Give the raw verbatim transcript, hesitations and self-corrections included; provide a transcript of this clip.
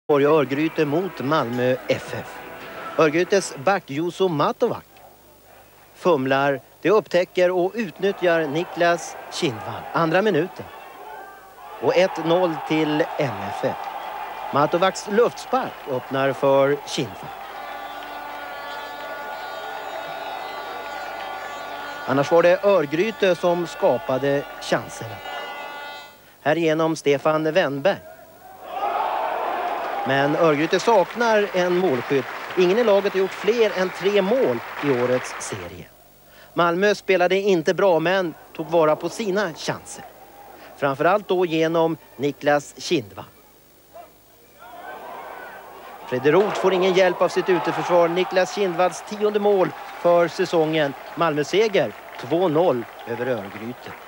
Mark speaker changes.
Speaker 1: Örgryte mot Malmö F F. Örgrytes back Juuso Matovac fumlar, det upptäcker och utnyttjar Niklas Kindvall. Andra minuten. Och ett noll till M F F. Matovacs luftspark öppnar för Kindvall. Annars var det Örgryte som skapade chanserna. Härigenom Stefan Wennberg. Men Örgryte saknar en målskytt. Ingen i laget har gjort fler än tre mål i årets serie. Malmö spelade inte bra men tog vara på sina chanser. Framförallt då genom Niklas Kindvall. Fredrik Roth får ingen hjälp av sitt uteförsvar. Niklas Kindvalls tionde mål för säsongen. Malmö seger två noll över Örgryte.